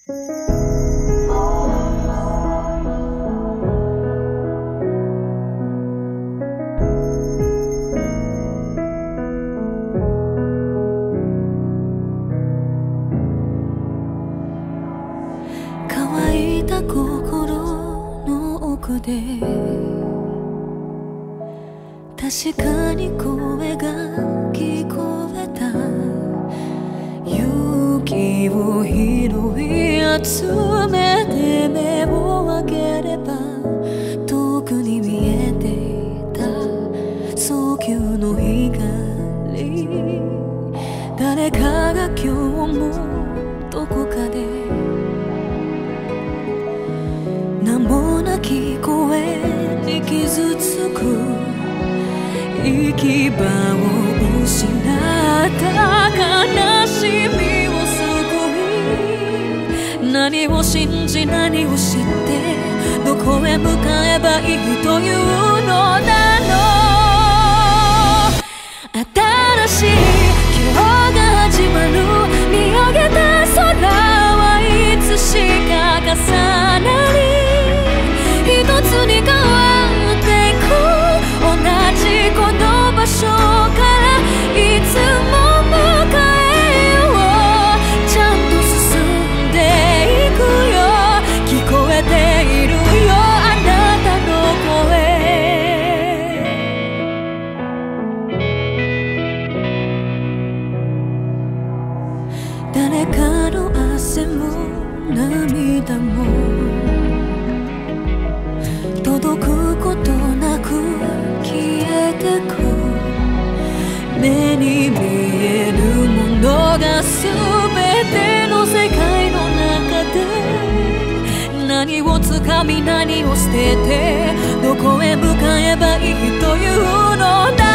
乾いた心の奥で確かに声が聞こえた。勇気を拾い集めて目を開ければ遠くに見えていた早急の光。誰かが今日もどこかで名もなき声に傷つく。行き場を失った悲しみを救い、何を信じ何を知ってどこへ向かえばいいというのだろう。新しい今日が始まる。見上げた空はいつしか重なり一つに変わっていく。同じこの場所からいつも迎えよう。ちゃんと進んでいくよ。聞こえているよあなたの声。誰かの汗も涙も届くことなく消えてく。目に見えるものが全ての世界の中で何を掴み何を捨ててどこへ向かえばいいというのだ。